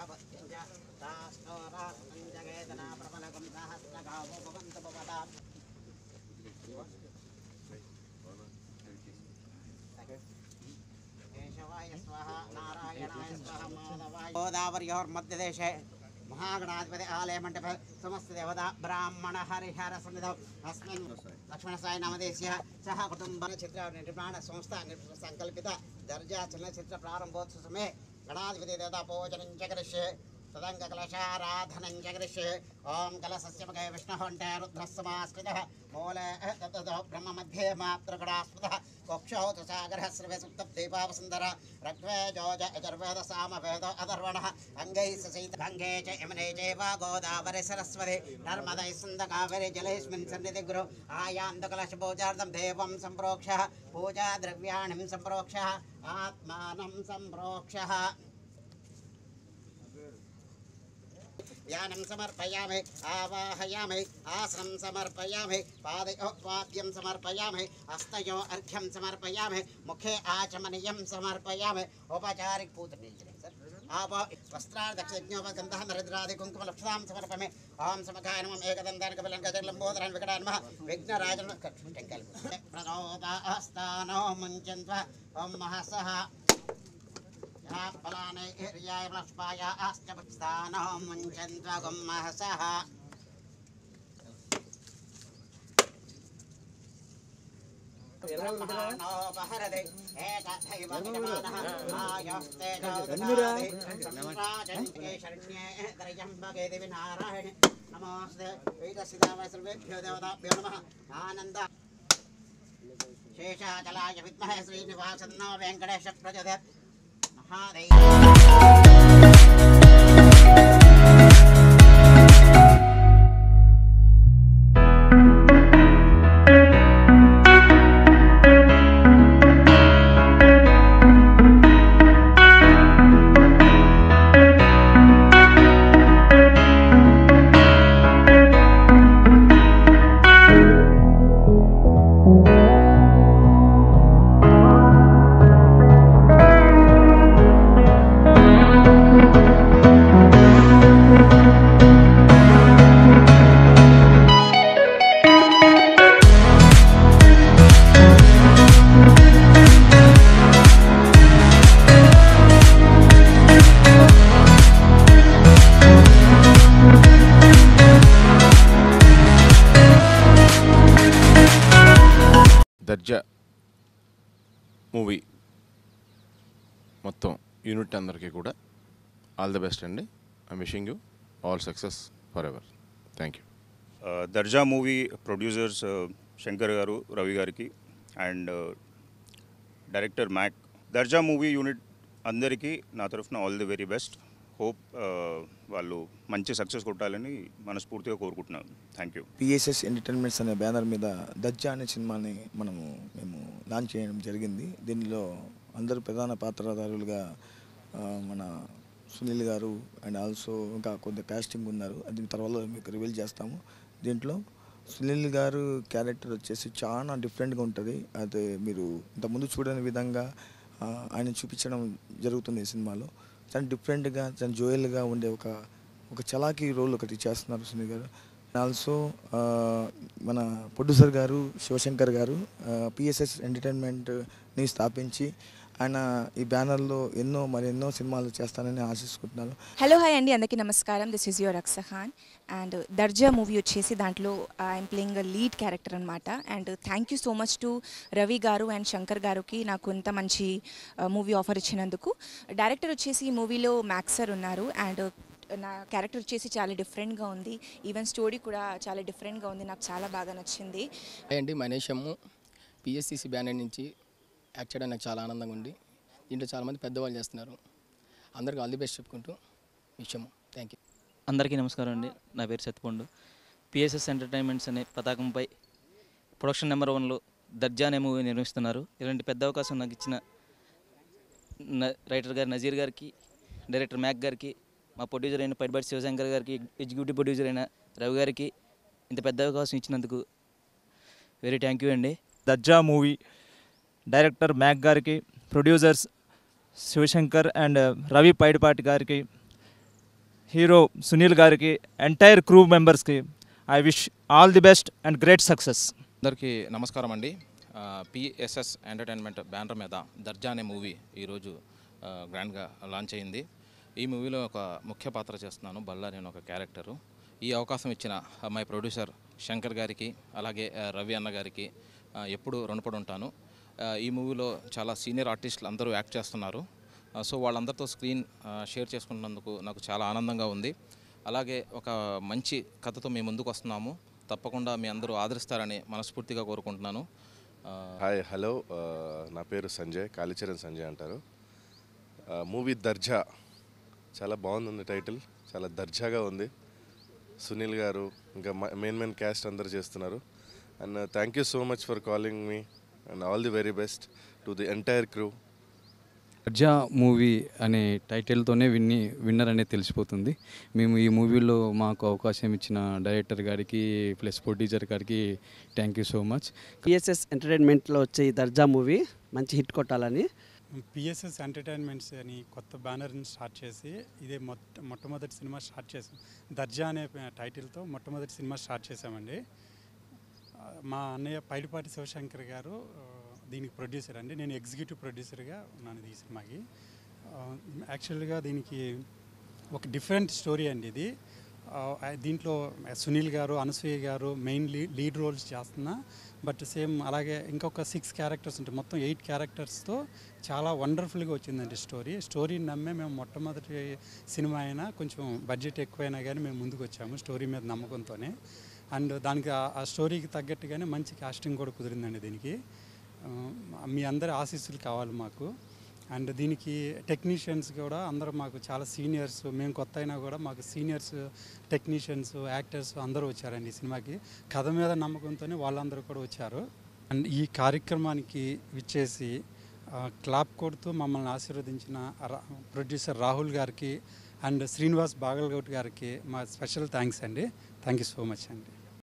गोदावर्योर्मध्यदेशे महागणाधिपति आलय मंडपे समस्त देवता ब्राह्मण हरिहर सन्निधौ अस्मिन् लक्ष्मणसाई नामधेयस्य सह कुटुंब चित्र निर्माण संस्था संकल्पित दर्जा चलनचित्र प्रारंभोत्सव समय गणाधिपति देवता पूजनं च करिष्ये तदंग कलशाराधनं च करिष्ये ओम कलशस्य मुखे विष्णुहण्टे रुद्रस्समास्कृतः मूले ततो ब्रह्म मध्ये मात्रगणास्पदः कक्षौ तुषागरः सर्वे सुप्तदीपावसुन्दर रग्वे जोज यजुर्वेद सामवेद अथर्वणः अंगैः सहित गंगे च यमुने चैव गोदावरी सरस्वती नर्मदै सिन्ध कावेरी जलेऽस्मिन् सन्निधि गुरु आयान्तकलशपूजार्थं देवं सम्प्रोक्ष्य पूजा द्रव्याणि सम्प्रोक्ष्य आत्मानं सम्प्रोक्ष्य ध्यानं समर्पयामि आवाहयामि आसनं समर्पयामि पादयोपाद्यं समर्पयामि हस्तयो अर्घ्यं समर्पयामि मुखे आचमनीयं समर्पयामि औपचारिक पूजने आप वस्त्रादक्षज्ञोपगन्धः नरेन्द्रादि कुङ्कुमलक्षतां समर्पयामि ओम समकाय नमः एकदन्तान कपिलं गजलम्बोदरं विकटान् नमः विघ्नराजन् प्रचोदास्तानो मुञ्चन्त्वा ओम महसः फलाने हिर्याय वृष्पाय अष्टपक्षस्थानो मुञ्चन्त्वगुं महसः बहरदे एकथैव विद्यमानः आयस्तेजो ददाति सम्राजन्ते शरण्ये त्र्यम्बके देवी नारायणे नमोऽस्ते वेदसिद्धाय सर्वेभ्यो देवताभ्यो नमः आनन्द शेषाचलाय विद्महे श्रीनिवासन्नो वेङ्कटेश प्रचोदयात् దర్జా మూవీ మొత్తం యూనిట్ అందరికీ కూడా ఆల్ ది బెస్ట్ అండి. I'm wishing you all success forever. Thank you. Darja movie producers Shankar గారు, రవి గారికి and director Mac, Darja movie unit అందరికీ నా తరఫున all the very best. Hope వాళ్ళు మంచి సక్సెస్ కొట్టాలని మనస్ఫూర్తిగా కోరుకుంటున్నాను. Thank you. పిఎస్ఎస్ ఎంటర్టైన్మెంట్స్ అనే బ్యానర్ మీద దర్జా అనే సినిమాని మేము లాంచ్ చేయడం జరిగింది. దీనిలో అందరూ ప్రధాన పాత్రధారులుగా మన సునీల్ గారు అండ్ ఆల్సో ఇంకా కొంత కాస్టింగ్ ఉన్నారు. అది తర్వాత మీకు రివీల్ చేస్తాము. దీంట్లో సునీల్ గారు క్యారెక్టర్ వచ్చేసి చాలా డిఫరెంట్గా ఉంటుంది. అది మీరు ఇంతకుముందు చూడని విధంగా ఆయన చూపించడం జరుగుతుంది ఈ సినిమాలో. చాలా డిఫరెంట్గా, చాలా జోయల్గా ఉండే ఒక చలాకీ రోల్ ఒకటి చేస్తున్నారు సునీల్ గారు. ఆల్సో మన ప్రొడ్యూసర్ గారు శివశంకర్ గారు పిఎస్ఎస్ ఎంటర్టైన్మెంట్ని స్థాపించి ఆయన ఈ బ్యానర్లో మరెన్నో సినిమాలు చేస్తానని ఆశిస్తున్నాను. హలో హాయ్ అండి, అందరికీ నమస్కారం. This is your Aksa Khan and Darja movie వచ్చేసి దాంట్లో I'm playing a lead character అనమాట. And thank you so much to Ravi గారు అండ్ శంకర్ గారికి నాకు ఇంత మంచి మూవీ ఆఫర్ ఇచ్చినందుకు. డైరెక్టర్ వచ్చేసి ఈ మూవీలో మ్యాక్స్ సార్ ఉన్నారు. అండ్ నా క్యారెక్టర్ వచ్చేసి చాలా డిఫరెంట్గా ఉంది. ఈవెన్ స్టోరీ కూడా చాలా డిఫరెంట్గా ఉంది. నాకు చాలా బాగా నచ్చింది. అండి మనీషమ్ము పిఎస్సిసి బ్యానర్ నుంచి యాక్ట్ చేయడం నాకు చాలా ఆనందంగా ఉంది. దీంట్లో చాలామంది పెద్దవాళ్ళు చేస్తున్నారు. అందరికీ ఆల్ ది బెస్ట్ చెప్పుకుంటూ విషయము. Thank you. అందరికీ నమస్కారం అండి. నా పేరు సత్యపండు. పిఎస్ఎస్ ఎంటర్టైన్మెంట్స్ అనే పతాకంపై ప్రొడక్షన్ నెంబర్ 1లో దర్జా అనే మూవీ నిర్మిస్తున్నారు. ఇలాంటి పెద్ద అవకాశం నాకు ఇచ్చిన రైటర్ గారు నజీర్ గారికి, డైరెక్టర్ మ్యాక్ గారికి, మా ప్రొడ్యూసర్ అయిన పైడిపాటి శివశంకర్ గారికి, ఎగ్జిక్యూటివ్ ప్రొడ్యూసర్ అయిన రవి గారికి ఇంత పెద్ద అవకాశం ఇచ్చినందుకు వెరీ థ్యాంక్ యూ అండి. దర్జా మూవీ డైరెక్టర్ మ్యాక్ గారికి, ప్రొడ్యూసర్స్ శివశంకర్ అండ్ రవి పైడిపాటి గారికి హీరో సునీల్ గారికి, ఎంటైర్ క్రూ మెంబర్స్కి I wish all the best and great success. అందరికీ నమస్కారం అండి. పిఎస్ఎస్ ఎంటర్టైన్మెంట్ బ్యానర్ మీద దర్జా అనే మూవీ ఈరోజు గ్రాండ్గా లాంచ్ అయింది. ఈ మూవీలో ఒక ముఖ్య పాత్ర చేస్తున్నాను, బల్లారి అని ఒక క్యారెక్టరు. ఈ అవకాశం ఇచ్చిన మై ప్రొడ్యూసర్ శంకర్ గారికి, అలాగే రవి అన్న గారికి ఎప్పుడు రుణపడి ఉంటాను. ఈ మూవీలో చాలా సీనియర్ ఆర్టిస్టులు అందరూ యాక్ట్ చేస్తున్నారు. సో వాళ్ళందరితో స్క్రీన్ షేర్ చేసుకున్నందుకు నాకు చాలా ఆనందంగా ఉంది. అలాగే ఒక మంచి కథతో మేము ముందుకు వస్తున్నాము. తప్పకుండా మీ అందరూ ఆదరిస్తారని మనస్ఫూర్తిగా కోరుకుంటున్నాను. హాయ్, హలో, నా పేరు సంజయ్, కాళీచరణ్ సంజయ్ అంటారు. మూవీ దర్జా చాలా బాగుంది, టైటిల్ చాలా దర్జాగా ఉంది. సునీల్ గారు ఇంకా మెయిన్ క్యాస్ట్ అందరు చేస్తున్నారు. And thank you so much for calling me and all the very best to the entire crew. Darja movie అనే టైటిల్తోనే విన్నర్ అనేది తెలిసిపోతుంది. మేము ఈ మూవీలో మాకు అవకాశం ఇచ్చిన డైరెక్టర్ గారికి ప్లస్ ప్రొడ్యూసర్ గారికి thank you so much. PSS ఎంటర్టైన్మెంట్లో వచ్చే ఈ దర్జా మూవీ మంచి హిట్ కొట్టాలని పిఎస్ఎస్ ఎంటర్టైన్మెంట్స్ అని కొత్త బ్యానర్ని స్టార్ట్ చేసి ఇదే మొట్టమొదటి సినిమా స్టార్ట్ చేసాం. దర్జా అనే టైటిల్తో మొట్టమొదటి సినిమా స్టార్ట్ చేసామండి. మా అన్నయ్య పైడిపాటి శివశంకర్ గారు దీనికి ప్రొడ్యూసర్ అండి. నేను ఎగ్జిక్యూటివ్ ప్రొడ్యూసర్గా ఉన్నాను ఈ సినిమాకి. యాక్చువల్గా దీనికి ఒక డిఫరెంట్ స్టోరీ అండి ఇది. దీంట్లో సునీల్ గారు, అనసూయ గారు మెయిన్ లీడ్ రోల్స్ చేస్తున్నా. బట్ సేమ్ అలాగే ఇంకొక 6 క్యారెక్టర్స్ ఉంటాయి. మొత్తం 8 క్యారెక్టర్స్తో చాలా వండర్ఫుల్గా వచ్చిందండి స్టోరీని నమ్మే మేము మొట్టమొదటి సినిమా అయినా కొంచెం బడ్జెట్ ఎక్కువైనా కానీ మేము ముందుకు వచ్చాము స్టోరీ మీద నమ్మకంతోనే. అండ్ దానికి ఆ స్టోరీకి తగ్గట్టుగానే మంచి కాస్టింగ్ కూడా కుదిరిందండి దీనికి. మీ అందరి ఆశీస్సులు కావాలి మాకు. అండ్ దీనికి టెక్నీషియన్స్ కూడా అందరూ మాకు చాలా సీనియర్స్, మేము కొత్త అయినా కూడా మాకు సీనియర్స్ టెక్నీషియన్స్, యాక్టర్స్ అందరూ వచ్చారండి ఈ సినిమాకి. కథ మీద నమ్మకంతోనే వాళ్ళందరూ కూడా వచ్చారు. అండ్ ఈ కార్యక్రమానికి విచ్చేసి క్లాప్ కొడుతూ మమ్మల్ని ఆశీర్వదించిన ప్రొడ్యూసర్ రాహుల్ గారికి అండ్ శ్రీనివాస్ బాగల్గౌట్ గారికి మా స్పెషల్ థ్యాంక్స్ అండి. థ్యాంక్ యూ సో మచ్ అండి.